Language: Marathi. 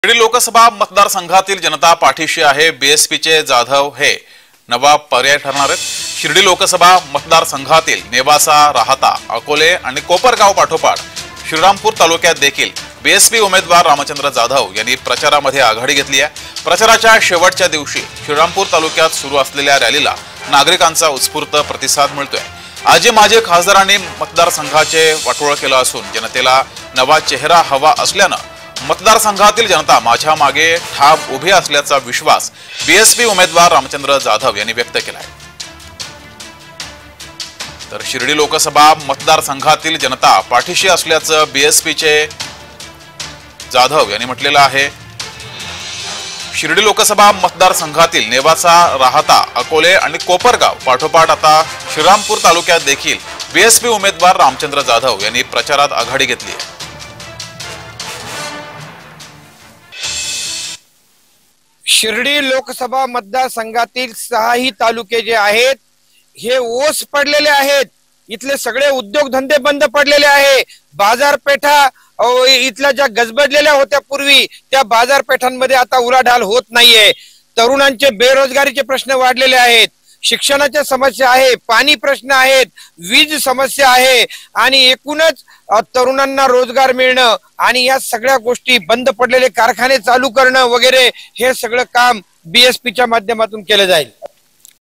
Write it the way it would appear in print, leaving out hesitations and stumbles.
शिर्डी लोकसभा मतदारसंघातील जनता पाठीशी आहे। बीएसपीचे जाधव हे नवा पर्याय ठरणार आहेत। शिर्डी लोकसभा मतदारसंघातील नेवासा, राहता, अकोले आणि कोपरगाव पाठोपाठ श्रीरामपूर तालुक्यात देखील बीएसपी उमेदवार रामचंद्र जाधव यांनी प्रचारामध्ये आघाडी घेतली आहे। प्रचाराच्या शेवटच्या दिवशी श्रीरामपूर तालुक्यात सुरू असलेल्या रॅलीला नागरिकांचा उत्स्फूर्त प्रतिसाद मिळतोय। आजी माजी खासदारांनी मतदारसंघाचे वाटोळ केलं असून जनतेला नवा चेहरा हवा असल्यानं मतदारसंघातील जनता माझ्या मागे ठाम उभी असल्याचा विश्वास बीएसपी उमेदवार रामचंद्र जाधव यांनी व्यक्त केलाय। तर शिर्डी लोकसभा मतदारसंघातील जनता पाठीशी असल्याचं बीएसपीचे जाधव यांनी म्हटलेलं आहे। शिर्डी लोकसभा मतदारसंघातील नेवासा, राहता, अकोले आणि कोपरगाव पाठोपाठ आता श्रीरामपूर तालुक्यात देखील बीएसपी उमेदवार रामचंद्र जाधव यांनी प्रचारात आघाडी घेतली आहे। शिर्डी लोकसभा मतदारसंघातील 6 तालुके जे आहेत हे ओस पडलेले आहेत। इथले सगळे उद्योगधंदे बंद पडलेले आहे। बाजारपेठा इथल्या ज्या गजबजलेल्या होत्या पूर्वी त्या बाजारपेठांमध्ये आता उलाढाल होत नाहीये। तरुणांचे बेरोजगारीचे प्रश्न वाढलेले आहेत, शिक्षणाच्या समस्या आहे, पाणी प्रश्न आहेत, वीज समस्या आहे आणि एकूणच तरुणांना रोजगार मिळणं आणि या सगळ्या गोष्टी, बंद पडलेले कारखाने चालू करणं वगैरे हे सगळं काम बीएसपीच्या माध्यमातून केलं जाईल।